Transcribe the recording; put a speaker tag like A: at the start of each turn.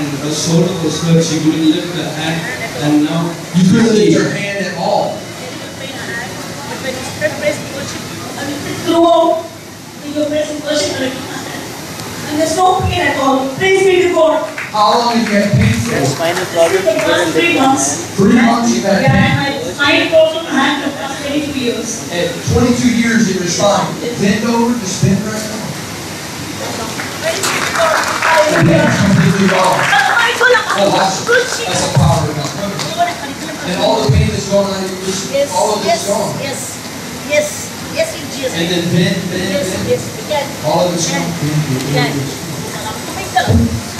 A: and her shoulder was hurt. She couldn't lift her hand, and now
B: You couldn't lift your hand at all.
C: Throughout your present worship, and there's no pain at all. Praise be to God.
B: How long have you had pain for?
D: Spinal
C: This
D: problem.
C: is the first 3 months.
B: 3 months you've had pain.
C: Yeah, my problem had the past 22 years.
B: At 22 years it was fine. Bend over, just bend right now.
C: Praise be to God.
B: The pain's completely gone. Oh, that's
C: Good.
B: a power of God. And all the pain that's going on,
C: Yes,
B: all of it's gone.
C: in Jesus.
B: And then bend.
C: Yes, we can.
B: All of it's gone.
C: Can.